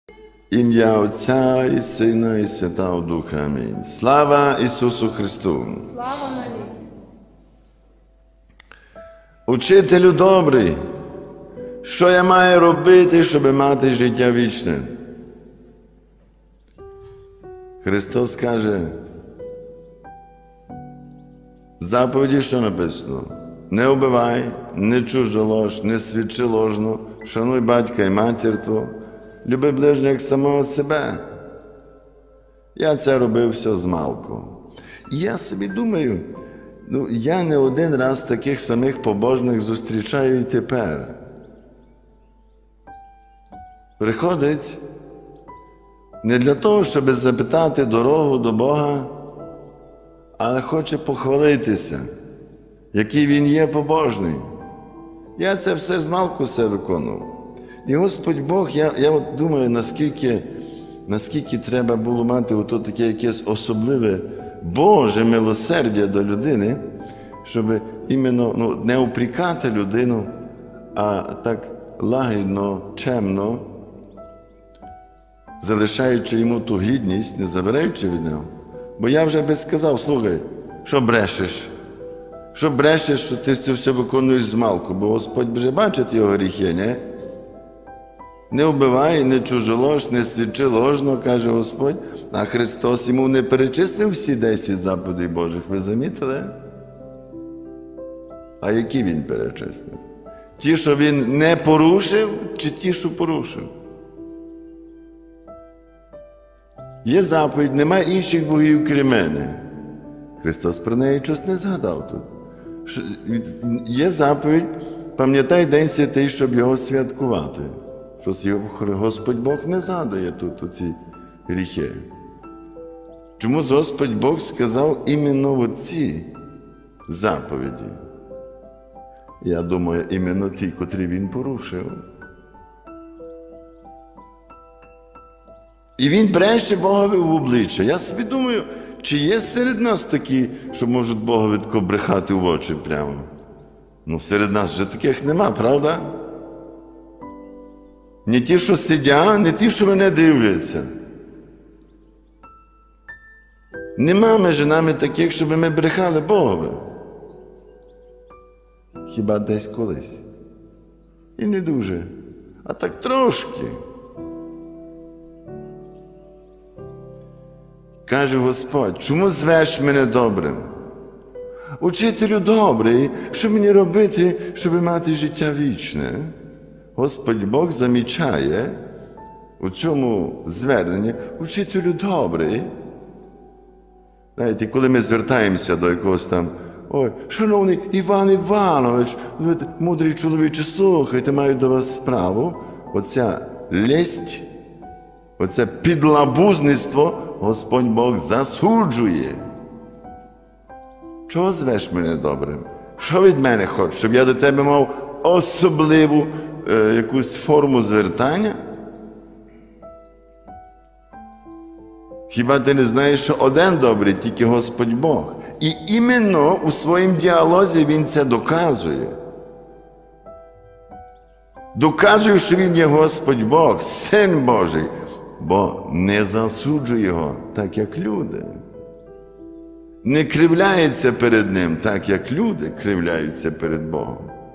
Ім'я Отця і Сина і Святого Духа. Амінь. Слава Ісусу Христу! Слава навіки! Учителю добрий, що я маю робити, щоб мати життя вічне? Христос каже, в заповіді, що написано: не вбивай, не чужолож, не свідчи ложно, шануй батька і матір твого, люби ближнього як самого себе. Я це робив все змалку. І я собі думаю, я не один раз таких самих побожних зустрічаю і тепер. Приходить не для того, щоб запитати дорогу до Бога, але хоче похвалитися, який він є побожний. Я це все змалку все виконував. І Господь Бог, я от думаю, наскільки треба було мати ото таке якесь особливе Боже милосердя до людини, щоб іменно не упрекати людину, а так лагідно, чемно, залишаючи йому ту гідність, не забираючи від нього. Бо я вже би сказав: слухай, що брешеш? Що брешеш, що ти це все виконуєш змалку? Бо Господь вже бачить його гріхи, не? Не вбивай, не чужолож, не свідчи ложно, каже Господь. А Христос йому не перечислив всі 10 заповідей Божих, ви замітили? А які він перечислив? Ті, що він не порушив, чи ті, що порушив? Є заповідь: немає інших богів, крім мене. Христос про неї щось не згадав тут. Є заповідь: пам'ятай день святий, щоб його святкувати. Щось Господь Бог не згадує тут ці гріхи. Чому Господь Бог сказав іменно оці заповіді? Я думаю, іменно ті, котрі він порушив. І він бреше Богові в обличчя. Я собі думаю, чи є серед нас такі, що можуть Богові тако брехати в очі прямо? Серед нас вже таких нема, правда? Не ті, що сидять, не ті, що мене дивляться. Нема між нами таких, щоб ми брехали Богові. Хіба десь колись. І не дуже, а так трошки. Каже Господь: чому звеш мене добрим? Учителю добрий, що мені робити, щоб мати життя вічне? Господь Бог замічає у цьому зверненні: учителю добрий. Знаєте, коли ми звертаємося до якогось там: ой, шановний Іван Іванович, ви мудрий чоловіче, слухайте, маю до вас справу. Оця лесть, оце підлабузництво Господь Бог засуджує. Чого звеш мене добрим? Що від мене хочеш? Щоб я до тебе мав особливу якусь форму звертання? Хіба ти не знаєш, що один добрий, тільки Господь Бог? І іменно у своїм діалозі Він це доказує. Доказує, що Він є Господь Бог, Син Божий, бо не засуджує Його так, як люди. Не кривляється перед Ним так, як люди кривляються перед Богом.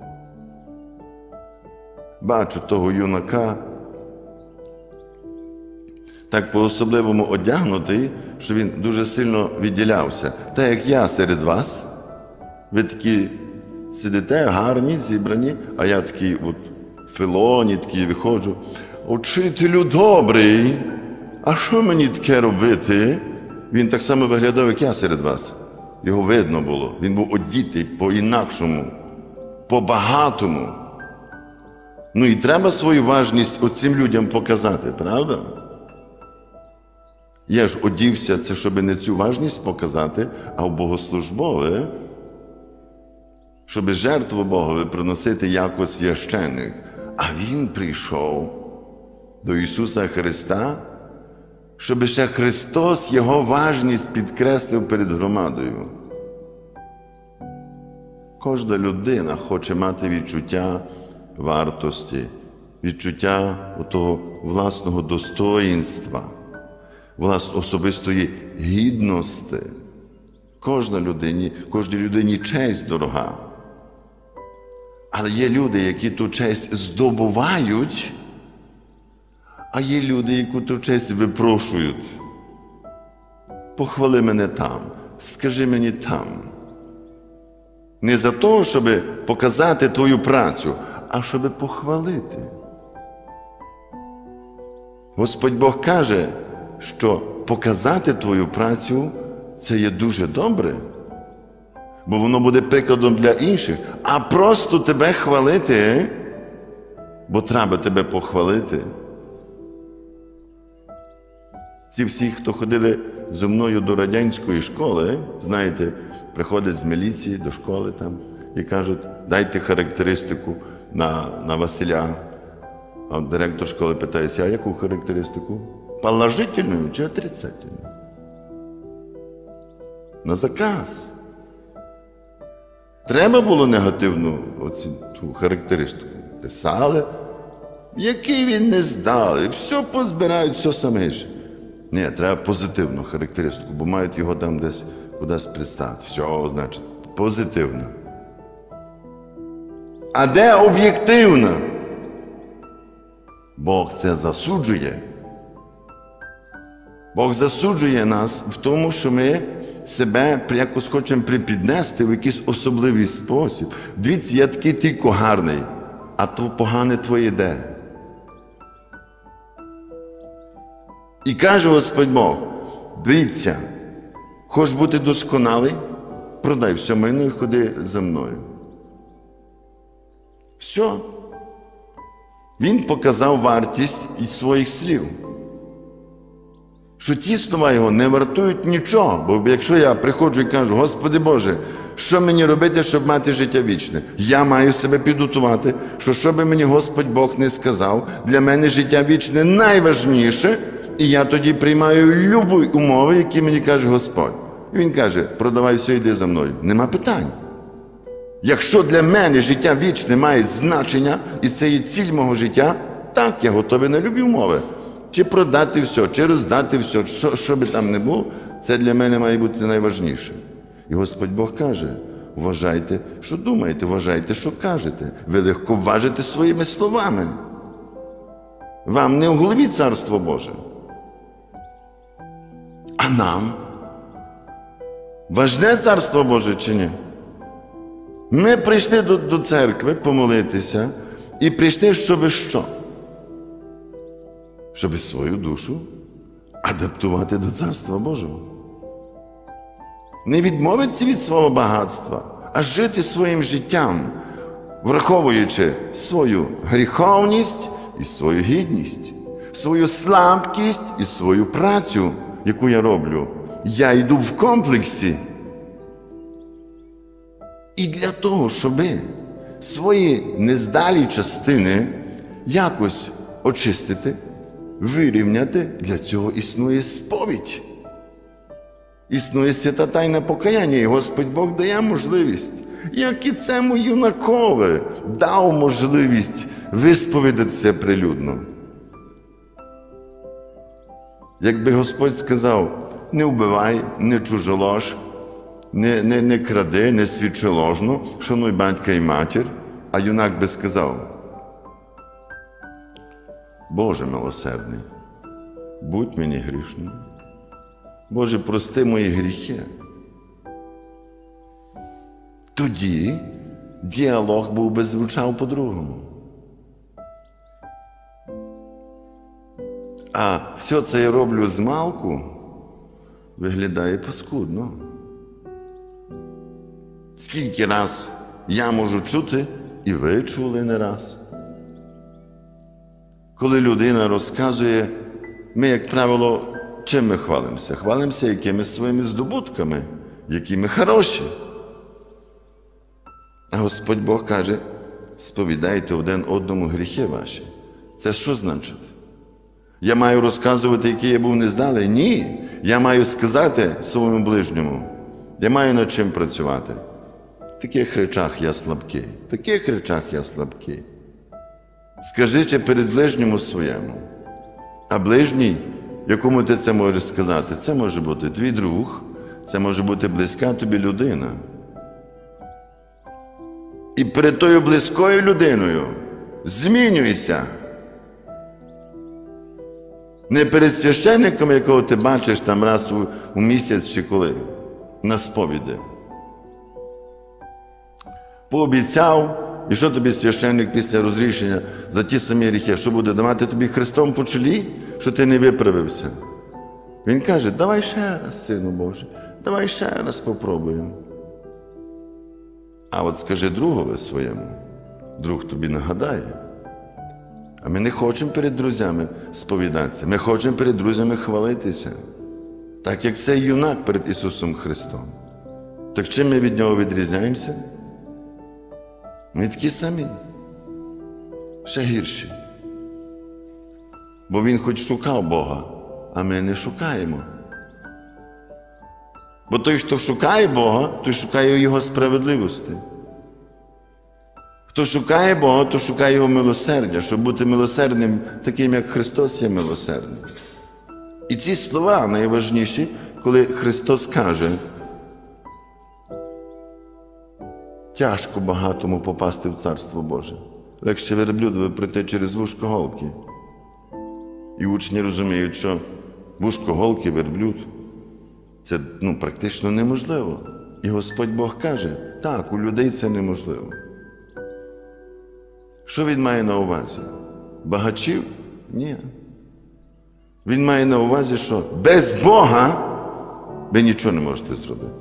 Бачу того юнака, так по-особливому одягнутий, що він дуже сильно відділявся. Так як я серед вас, ви такі сидите, гарні, зібрані, а я такий от филоні, такий виходжу: учителю добрий, а що мені таке робити? Він так само виглядав, як я серед вас. Його видно було. Він був одітий по-інакшому, по-багатому. І треба свою важність оцим людям показати, правда? Я ж одівся, це щоб не цю важність показати, а в богослужбове, щоб жертву Богові приносити як священник. А він прийшов до Ісуса Христа, щоб ще Христос Його важність підкреслив перед громадою. Кожна людина хоче мати відчуття вартості, відчуття того власного достоїнства, особистої гідності. Кожній людині честь дорога. Але є люди, які ту честь здобувають, а є люди, які ту честь випрошують. Похвали мене там, скажи мені там. Не за те, щоб показати твою працю, а щоб похвалити. Господь Бог каже, що показати твою працю – це є дуже добре, бо воно буде прикладом для інших, а просто тебе хвалити, бо треба тебе похвалити. Ці всі, хто ходили зі мною до радянської школи, знаєте, приходять з міліції до школи там і кажуть, дайте характеристику на Василя. А директор школи питається, а яку характеристику? Положительну чи отрицательну? На заказ. Треба було негативну ту характеристику. Писали, який він не здали, все позбирають, все саме ж. Ні, треба позитивну характеристику, бо мають його там десь кудись представити. Все, значить, позитивно. А де об'єктивна? Бог це засуджує. Бог засуджує нас в тому, що ми себе якось хочемо припіднести в якийсь особливий спосіб. Дивіться, я такий тільки гарний, а то погане твоє де. І каже Господь Бог, дивіться, хочеш бути досконалий? Продай все майно і ходи за мною. Все. Він показав вартість із своїх слів. Що ті слова його не вартують нічого. Бо якщо я приходжу і кажу, Господи Боже, що мені робити, щоб мати життя вічне? Я маю себе підготувати, що би мені Господь Бог не сказав, для мене життя вічне найважніше, і я тоді приймаю любі умови, які мені каже Господь. І він каже, продавай все, йди за мною. Нема питань. Якщо для мене життя вічне має значення, і це є ціль мого життя, так, я готовий на любі умови. Чи продати все, чи роздати все, що би там не було, це для мене має бути найважніше. І Господь Бог каже, вважайте, що думаєте, вважайте, що кажете. Ви легко важите своїми словами. Вам не в голові Царство Боже. А нам? Важне Царство Боже чи ні? Ми прийшли до церкви помолитися і прийшли, щоби що? Щоби свою душу адаптувати до Царства Божого. Не відмовитися від свого багатства, а жити своїм життям, враховуючи свою гріховність і свою гідність, свою слабкість і свою працю, яку я роблю. Я йду в комплексі. І для того, щоб свої нездалі частини якось очистити, вирівняти, для цього існує сповідь. Існує свята тайна покаяння, і Господь Бог дає можливість, як і цьому юнакові дав можливість висповідатися прилюдно. Якби Господь сказав, не вбивай, не чужолож, не кради, не свідчи ложно, шануй батька і матір, а юнак би сказав, Боже милосердний, будь мені грішним. Боже, прости мої гріхи. Тоді діалог був би звучав по-другому. А все це я роблю змалку, виглядає паскудно. Скільки раз я можу чути, і ви чули не раз. Коли людина розказує, ми, як правило, чим ми хвалимося? Хвалимося якимись своїми здобутками, які ми хороші. А Господь Бог каже, сповідайте один одному гріхи ваші. Це що значить? Я маю розказувати, який я був нездалий? Ні. Я маю сказати своєму ближньому. Я маю над чим працювати. В таких речах я слабкий. В таких речах я слабкий. Скажи чи перед ближньому своєму. А ближній, якому ти це можеш сказати, це може бути твій друг, це може бути близька тобі людина. І перед тою близькою людиною змінюйся. Не перед священником, якого ти бачиш там раз у місяць чи коли, на сповіді. Пообіцяв, і що тобі священник після розрішення за ті самі гріхи? Що буде давати тобі хрестом по чолі, що ти не виправився? Він каже, давай ще раз, Сину Божий, давай ще раз попробуємо. А от скажи другові своєму, друг тобі нагадає. А ми не хочемо перед друзями сповідатися, ми хочемо перед друзями хвалитися. Так як цей юнак перед Ісусом Христом. Так чим ми від Нього відрізняємося? Ми такі самі, ще гірші. Бо Він хоч шукав Бога, а ми не шукаємо. Бо той, хто шукає Бога, той шукає Його справедливості. Хто шукає Бога, то шукає Його милосердя, щоб бути милосердним, таким, як Христос є милосердним. І ці слова найважніші, коли Христос каже, тяжко багатому попасти в Царство Боже. Легше верблюдові пройти через вушко голки. І учні розуміють, що вушко голки, верблюд – це практично неможливо. І Господь Бог каже, так, у людей це неможливо. Що Він має на увазі? Багачів? Ні. Він має на увазі, що без Бога ви нічого не можете зробити.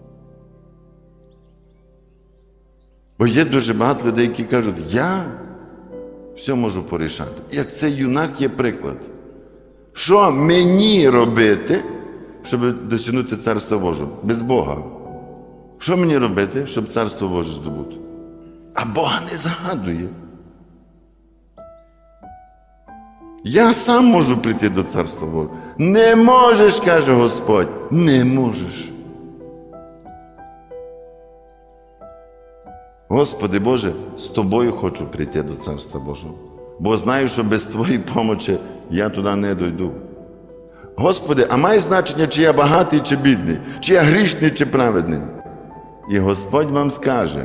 Бо є дуже багато людей, які кажуть, я все можу порішати. Як цей юнак є приклад. Що мені робити, щоб досягнути Царства Божого? Без Бога. Що мені робити, щоб Царство Боже здобути? А Бога не загадує. Я сам можу прийти до Царства Божого. Не можеш, каже Господь, не можеш. Господи Боже, з Тобою хочу прийти до Царства Божого, бо знаю, що без Твоєї помочі я туди не дойду. Господи, а має значення, чи я багатий, чи бідний, чи я грішний, чи праведний? І Господь вам скаже,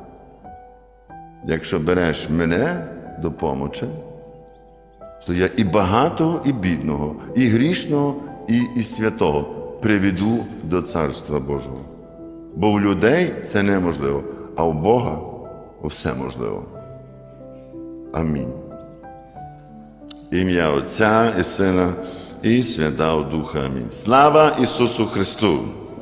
якщо береш мене до помочі, то я і багатого, і бідного, і грішного, і святого приведу до Царства Божого. Бо в людей це неможливо, а у Бога все можливо. Амінь. Ім'я Отця і Сина і Святого Духа. Амінь. Слава Ісусу Христу!